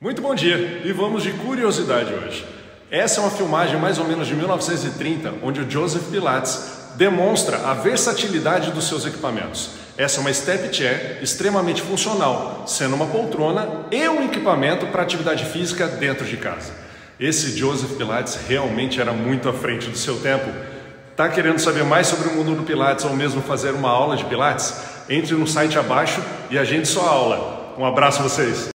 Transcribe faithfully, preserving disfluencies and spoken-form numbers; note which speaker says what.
Speaker 1: Muito bom dia e vamos de curiosidade hoje. Essa é uma filmagem mais ou menos de mil novecentos e trinta, onde o Joseph Pilates demonstra a versatilidade dos seus equipamentos. Essa é uma step chair extremamente funcional, sendo uma poltrona e um equipamento para atividade física dentro de casa. Esse Joseph Pilates realmente era muito à frente do seu tempo. Tá querendo saber mais sobre o mundo do Pilates ou mesmo fazer uma aula de Pilates? Entre no site abaixo e agende sua aula. Um abraço a vocês!